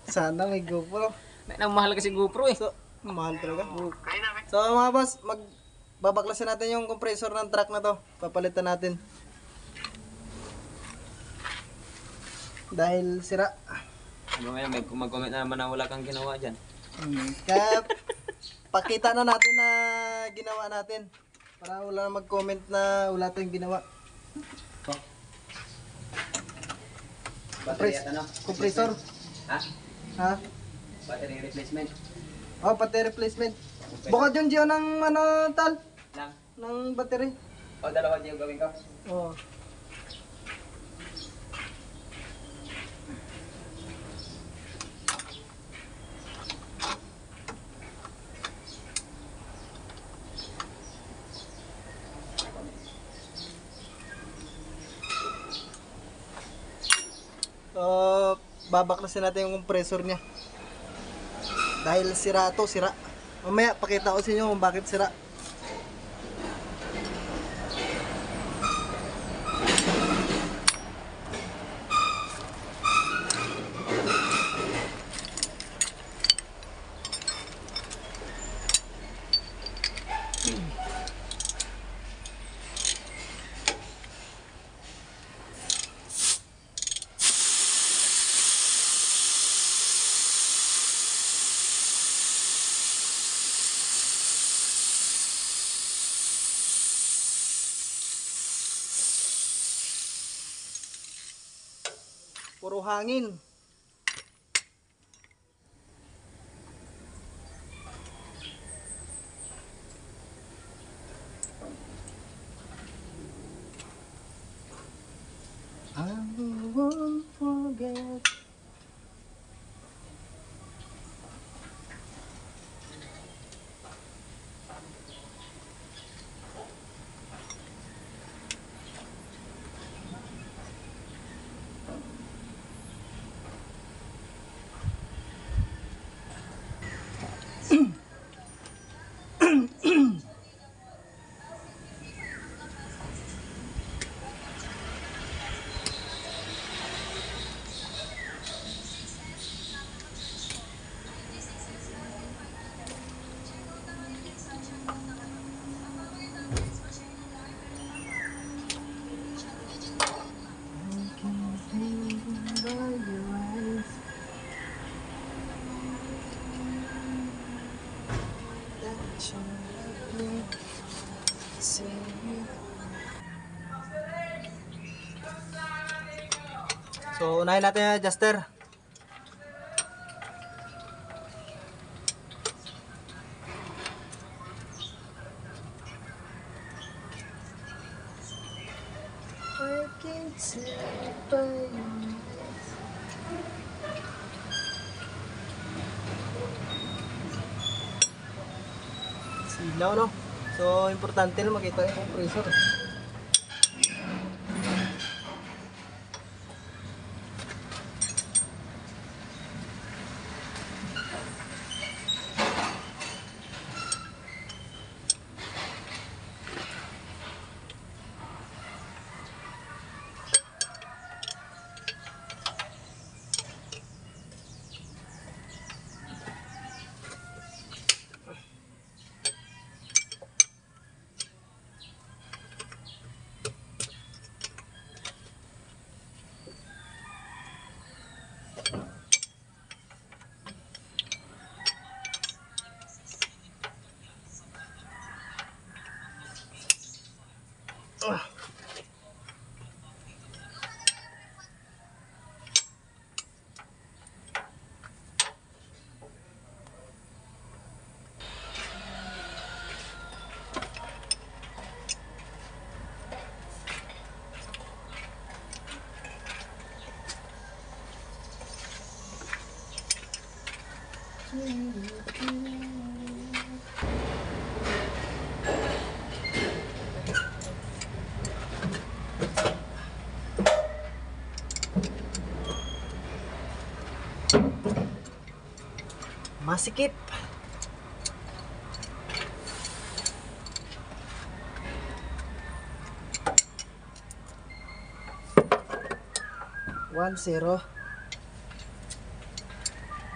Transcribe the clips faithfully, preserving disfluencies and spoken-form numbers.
Sana may GoPro. May nang mahal kasi GoPro eh. So, mahal talaga. So mga boss, mag babaklasin natin yung compressor ng truck na to. Papalitan natin. Dahil sira. Ano ngayon, may mag-comment na naman na wala kang ginawa dyan. Hmm. Kaya pakita na natin na ginawa natin. Para wala na mag-comment na wala tayong ginawa. Battery at ano? Compressor. Ha? Ha? Battery replacement. Oh, battery replacement. Bukod yung Gio ng ano, tal? Lang. Ng battery. O, dalawa dyan yung gawin ko. Oh. So, babaklasin natin yung compressor niya. Dahil sira to, sira. Mamaya, pakita ko sa inyo kung bakit sira. Puro hangin. I won't forget. So, unahin natin yung adjuster. I can tell by your eyes. Silaw, no? So, importante na makita yung compressor. Masikip. One zero.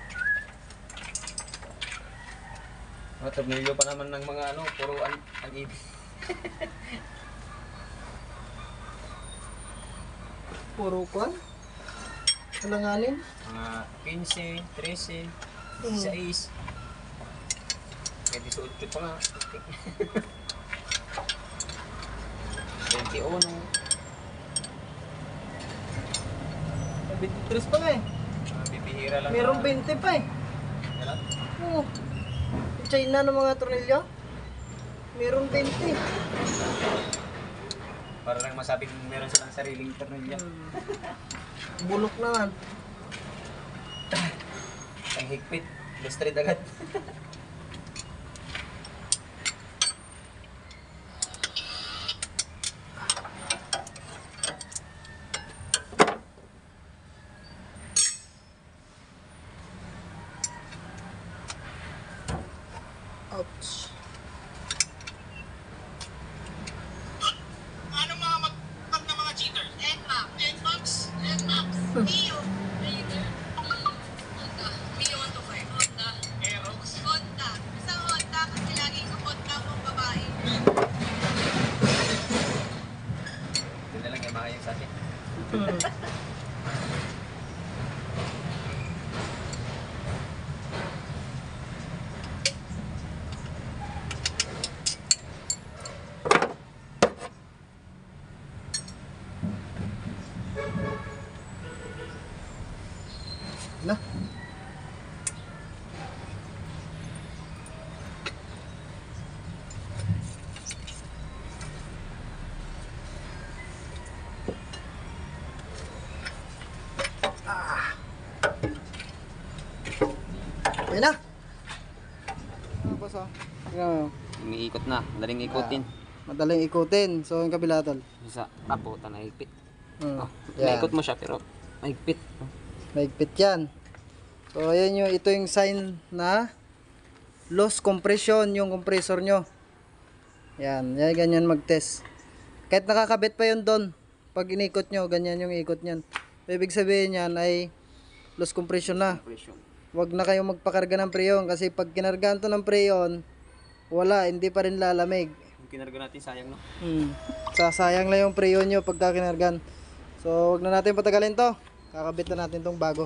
Mga tornilyo pa naman ng mga ano, puro ang ang ibig. Puro kwan. Alanganin. Mga fifteen, thirteen, Hmm. sixteen. May eighteen pa nga. twenty-one. twenty-three pa nga eh. Mga bibihira lang. Merong na- twenty pa eh. Kailan? Oo. Yung China ng mga tornilyo. Merong twenty. Para lang masabing meron silang sariling tornilyo. Hmm. Bulok naman. Ang higpit. Lustrade agad. Ouch. Ano mga mag na mga cheaters? Nmax, Nmax, Nmax, Mio, Raider, Honda, Mio one twenty-five, Honda, Aerox, Honda. Isang Honda kasi lagi ko Honda mong babae. Ito na lang yung makayang sa atin. Hmm. Na. Ah. Ayun na. Ano ba sa? Tingnan mo. Umiikot na. Madaling ikutin. Madaling ikutin. So, yung kabila tol. Sa apo, na higpit. Hmm. Oh, Yan. naikot mo siya pero mahigpit. Mahigpit yan. So, ayan yung, ito yung sign na loss compression yung compressor nyo. Yan, yan ganyan mag-test. Kahit nakakabit pa yun doon, pag inikot nyo, ganyan yung ikot nyan. Ibig sabihin yan ay loss compression na. Compression. Huwag na kayo magpakarga ng preyon kasi pag kinargahan to ng preyon, wala, hindi pa rin lalamig. Yung kinarga natin sayang no? Hmm. Sasayang lang yung preyon nyo pagka kinargan. So, wag na natin patagalin to. Kakabit na natin tong bago.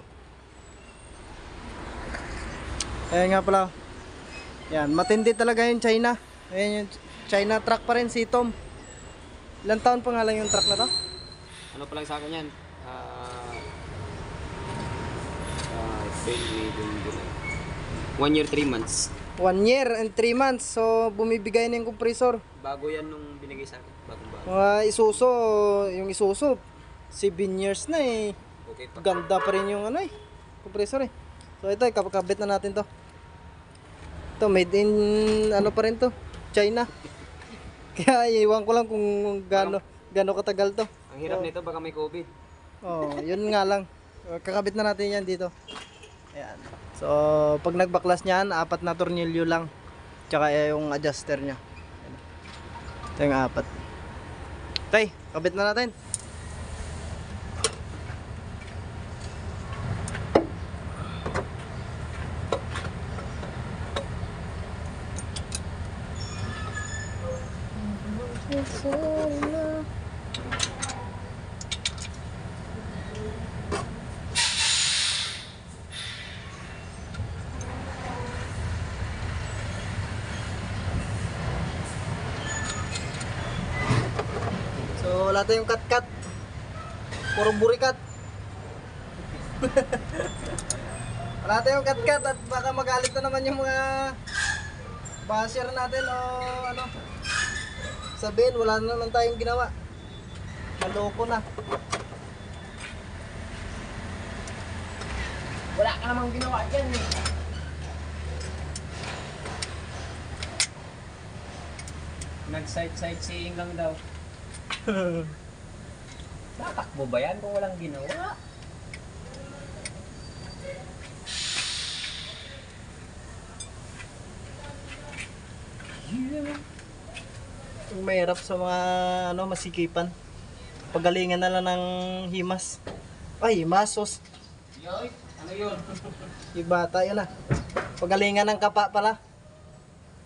Ayan nga pala. Yan, matindi talaga yung China. Ayan yung China truck pa rin si Tom. Ilang taon pa nga lang yung truck na to? Ano pa lang sa akin yan? Ah... Uh, April, May, June, July. One year, three months. One year and three months. So, bumibigay na yung compressor. Bago yan nung binigay sa akin. Bagong bago. Mga Isuzu, yung Isuzu, seven years na eh. Okay pa. Ganda pa rin yung ano eh, compressor eh. So ito, kapakabit na natin to. Ito, made in ano pa rin to, China. Kaya iwan ko lang kung gaano, gaano katagal to. Ang hirap nito, baka may COVID. Oh, yun nga lang. Kakabit na natin yan dito. Ayan. So, pag nagbaklas niyan, apat na tornilyo lang. Tsaka eh, yung adjuster niya. Ayan. Ito yung apat. Tay, kabit na natin. So wala tayong cut-cut. Puro burikat. Wala tayong cut-cut at baka magalit na naman yung mga basher natin o ano. Sabihin wala na naman tayong ginawa. Maloko na. Wala ka namang ginawa dyan eh. Nag-side-sightseeing lang daw. Tatakbo ba yan kung walang ginawa? Yung mahirap sa mga ano masikipan. Pagalingan na lang ng himas. Ay, himasos. Yoy, ano yun? Yung bata yun ah. Pagalingan ng kapa pala.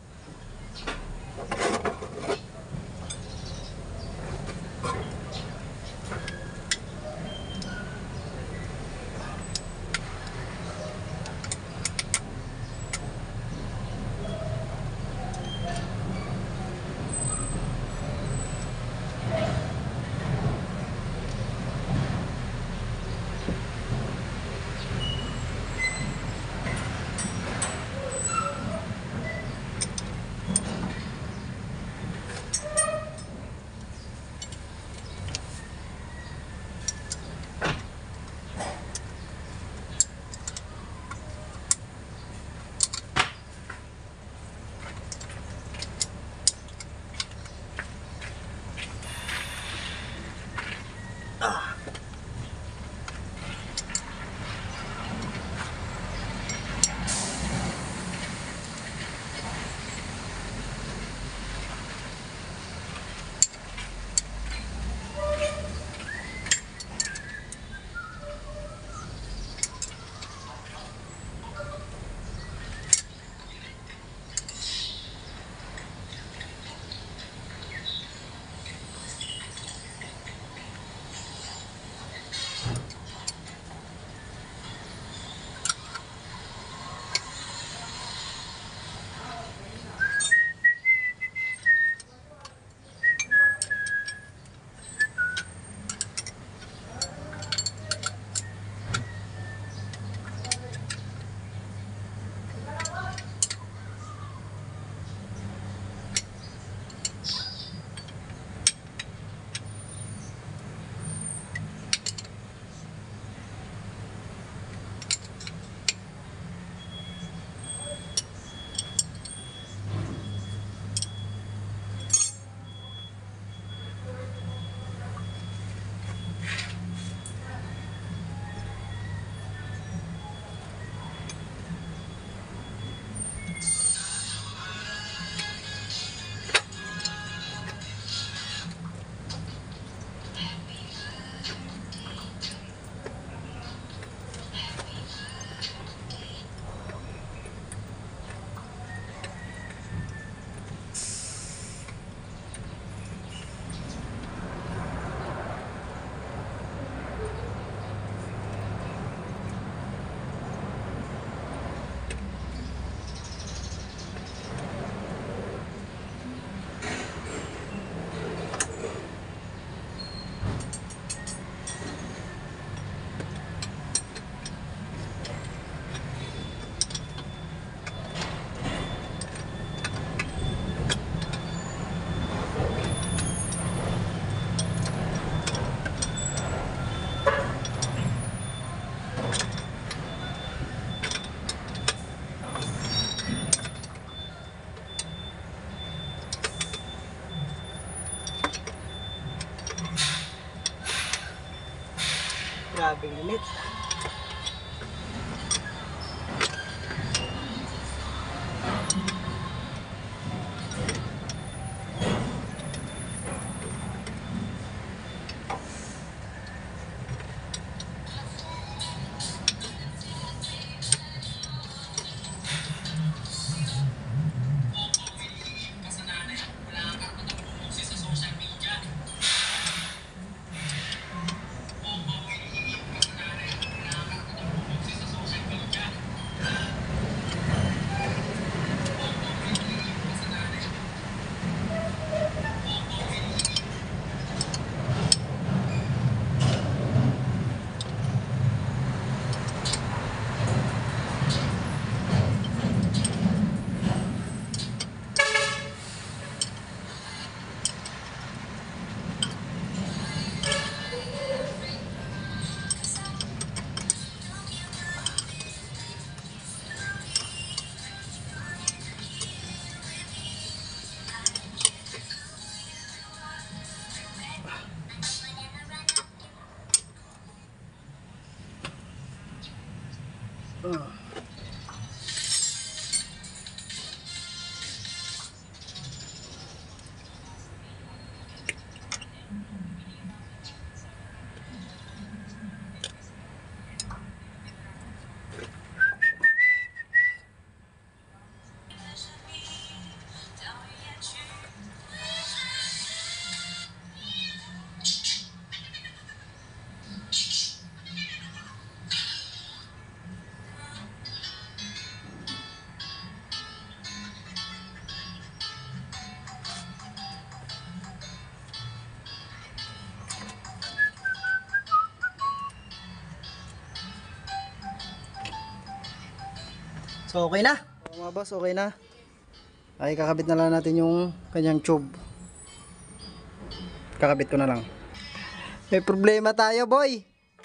So okay na. So, mga boss, okay na. Ay kakabit na lang natin yung kanyang tube. Kakabit ko na lang. May problema tayo, boy.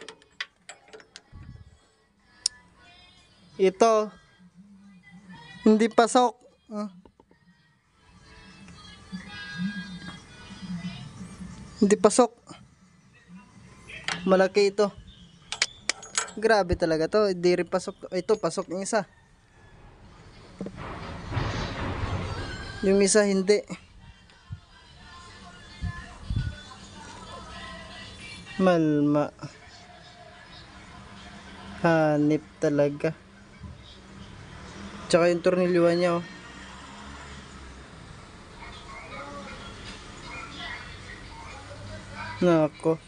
Ito hindi pasok. Ah. Hindi pasok. Malaki ito. Grabe talaga to. Hindi rin pasok. Ito pasok yung isa. Yung isa hindi. Malma. Hanip talaga. Tsaka yung tornilyuhan niya, oh. Nako.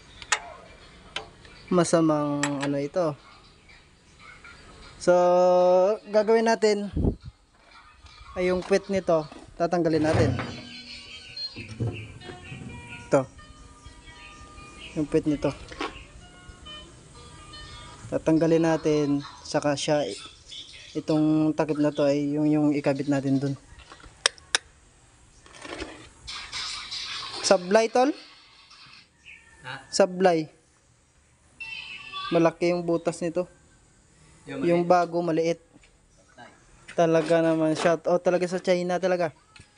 Masamang ano ito. So, gagawin natin ay yung puwet nito, tatanggalin natin. Ito. Yung puwet nito. Tatanggalin natin, saka siya itong takip na to ay yung yung ikabit natin dun. Sablay, tol? Ha? Sablay. Malaki yung butas nito. Yung, Yung bago maliit. Talaga naman, shout out talaga sa China talaga.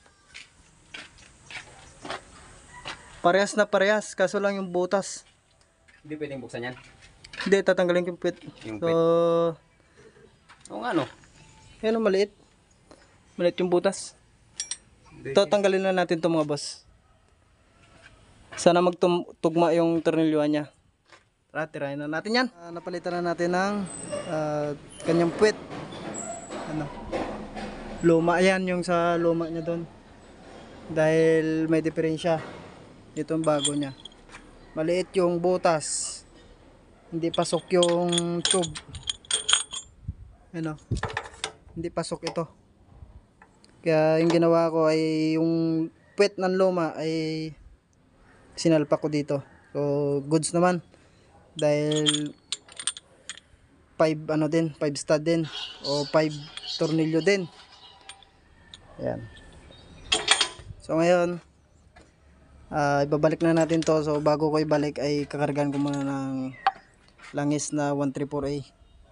Parehas na parehas, kaso lang yung butas. Hindi pwedeng buksan yan. Hindi, tatanggalin ko yung puwet. Yung So, Oo nga no. yan o, maliit. Maliit yung butas. Ito, tanggalin na natin ito mga boss. Sana magtugma yung tornilyuhan niya. Tara, tirahin na natin yan. Uh, napalitan na natin ng uh, kanyang puwet. Ano? Luma yan, yung sa luma niya doon. Dahil may diferensya. Ito ang bago niya. Maliit yung butas. Hindi pasok yung tube. Ano? Hindi pasok ito. Kaya yung ginawa ko ay yung puwet ng luma ay sinalpak ko dito. So goods naman. Dahil five ano din, five stud din o five tornilyo din. Ayan. So ngayon, uh, ibabalik na natin to. So bago ko ibalik ay kakargahan ko muna ng langis na one thirty-four A.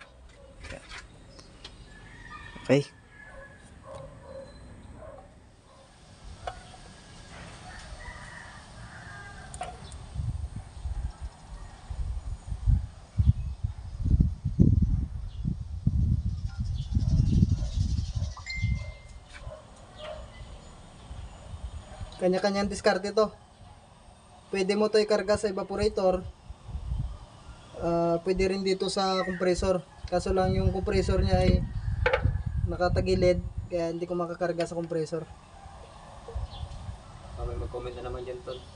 Okay. Kanya-kanyang diskarte to. Pwede mo to ikarga sa evaporator. Uh, pwede rin dito sa compressor. Kaso lang yung compressor niya ay nakatagilid. Kaya hindi ko makakarga sa compressor. May mag-comment na naman dyan tol.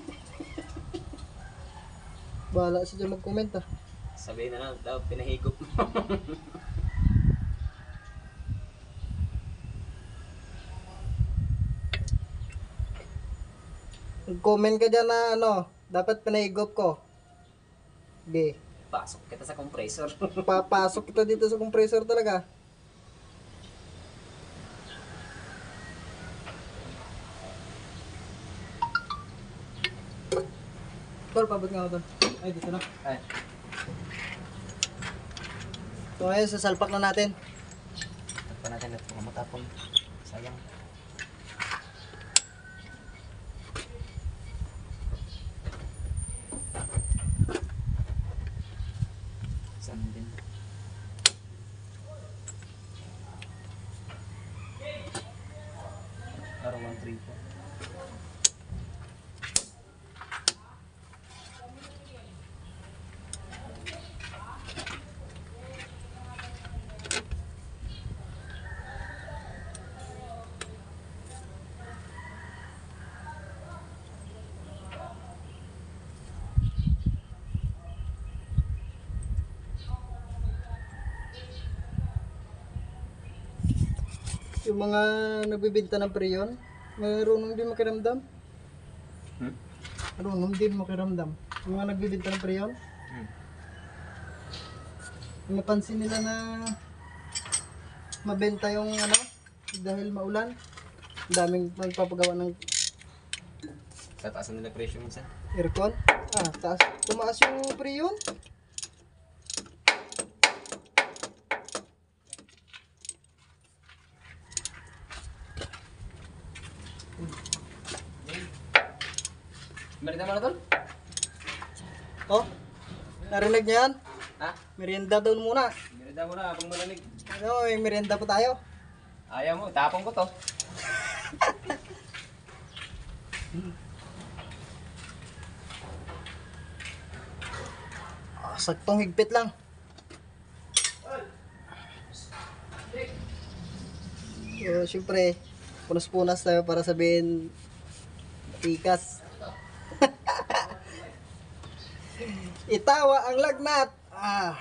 Bahala siya mag-comment ah. Sabihin na lang daw pinahigop mo. Comment ka dyan na ano, dapat pinahigop ko. Okay. Pasok kita sa compressor. Papasok kita dito sa compressor talaga. Tol, pabot nga ako tol. Ay, dito na. Ay. So ngayon, sasalpak na natin. Tapos natin at mga matapon. Sayang. Saan din. dito. Yung mga nagbibenta ng preyon, marunong din makiramdam. Hmm? Marunong din makiramdam. Yung mga nagbibenta ng preyon, Hmm. napansin nila na mabenta yung ano, dahil maulan. Ang daming magpapagawa ng Tataasan nila presyo minsan. aircon. Ah, taas. Tumaas yung preyon. Merita mo na tol? Oh, narinig niyo yan? Ha? Merienda doon muna. Merita mo na habang malamig. Ano, may merienda po tayo. Ayaw mo, tapong ko to. Ah, saktong higpit lang. So, syempre, punas-punas tayo para sabihin tikas. Itawa ang lagnat. Ah.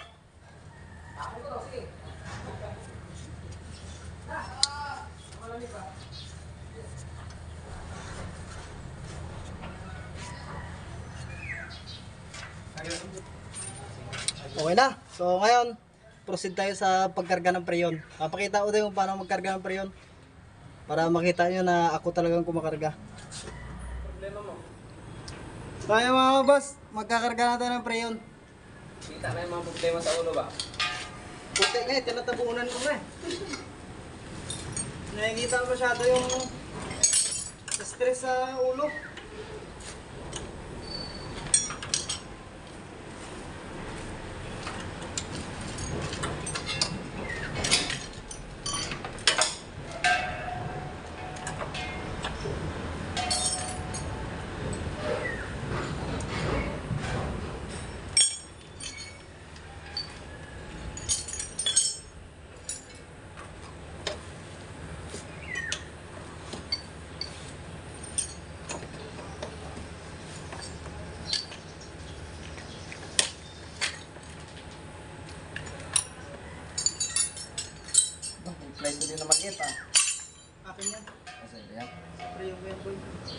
Okay na. So ngayon, proceed tayo sa pagkarga ng preyon. Papakita ko tayo kung paano magkarga ng preyon. Para makita nyo na ako talagang kumakarga. So ayun mga boss, magkakarga na tayo ng preyon. Kita na yung mga problema sa ulo ba? Puti nga eh, tinatabunan ko na eh. Nakikita masyado yung stress sa ulo. Flight ko din na makita. Akin yan. Kasi yan. Preyon ko yan boy.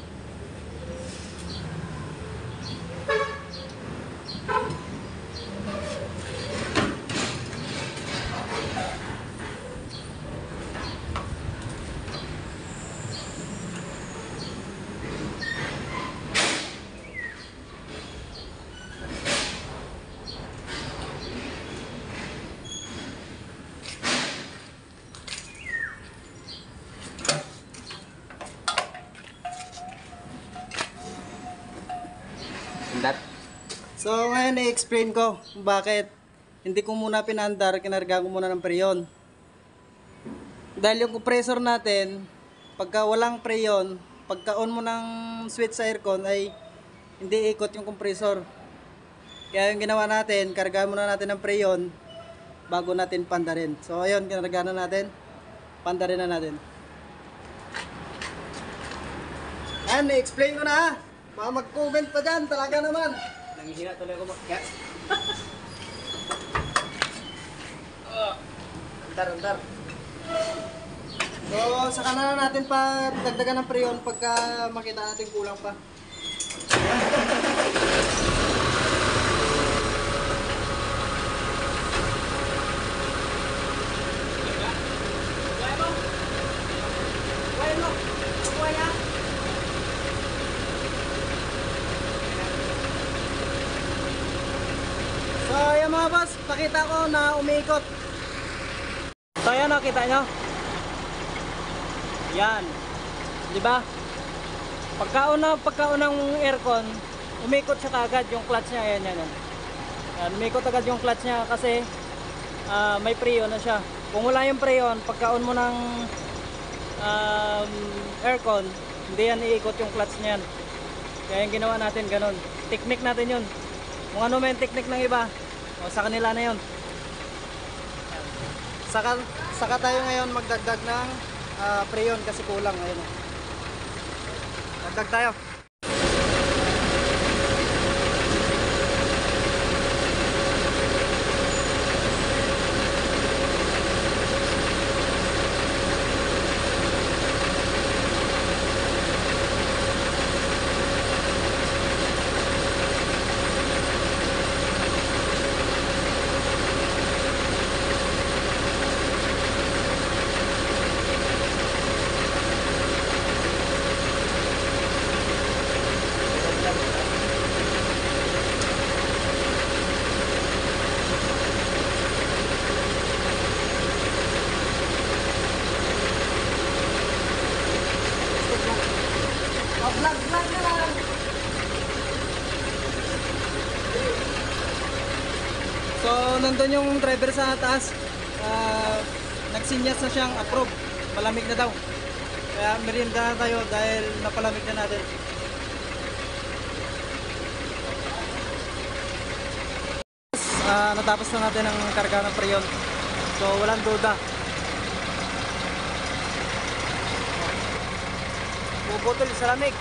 That. So ngayon i-explain ko kung bakit hindi ko muna pinandar, kinarga ko muna ng preyon. Dahil yung compressor natin, pagka walang preyon, pagka on mo ng switch sa aircon ay hindi ikot yung compressor. Kaya yung ginawa natin, karga muna natin ng preyon bago natin pandarin. So ayun, kinarga na natin, pandarin na natin. Ayan, i-explain ko na ha. Baka mag-comment pa dyan, talaga naman. Nangihina tuloy ako makyat. Andar, andar. So, saka na natin pa dagdagan ng preyon pagka makita natin kulang pa. So, ayan mga boss, pakita ko na umiikot. So, ayan, nakita nyo. Yan. Di ba? Pagkauna, pagkaunang aircon, umikot siya kagad yung clutch niya. Ayan, yan, yan. Yan, umikot agad yung clutch niya kasi uh, may preyon na siya. Kung wala yung preyon, pagkaon mo ng um, aircon, Hindi yan iikot yung clutch niyan. Kaya yung ginawa natin ganun. Technique natin yun. Kung ano may technique ng iba, o sa kanila na yun. Saka, saka tayo ngayon magdagdag ng uh, preyon kasi kulang. Ayun. Dagdag tayo. Vlog, vlog na lang. So, nandun yung driver sa taas. Uh, nagsinyas na siyang approve. Malamig na daw. Kaya merienda na tayo dahil napalamig na natin. Uh, natapos na natin ang karga ng preyon. So, walang duda. Bubutol sa lamig.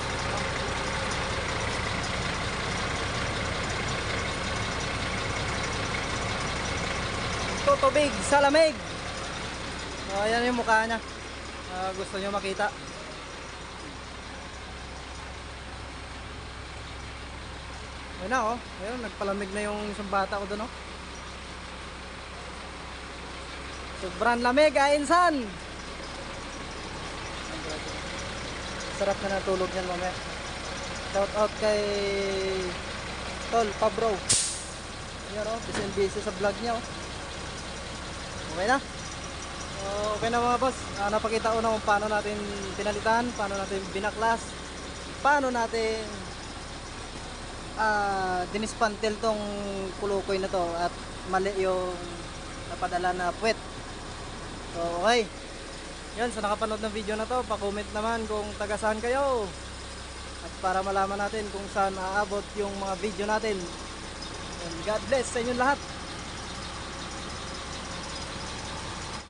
Ito, tubig sa lamig. So, ayan yung mukha niya. Uh, gusto nyo makita. Ayun na, oh. Ayun, nagpalamig na yung isang bata ko doon, oh. Sobrang lamig, Ainsan. Sarap na natulog niyan mamaya. Shout out kay Tol Pabro. Yan, oh, busy and busy sa vlog niya, oh. Okay na? So, okay na mga boss. Uh, napakita ko na kung paano natin pinalitan, paano natin binaklas, paano natin uh, dinispantel tong kulukoy na to at mali yung napadala na puwet. So, okay. Yan, sa nakapanood ng video na to, pa-comment naman kung taga saan kayo. At para malaman natin kung saan aabot yung mga video natin. And God bless sa inyong lahat.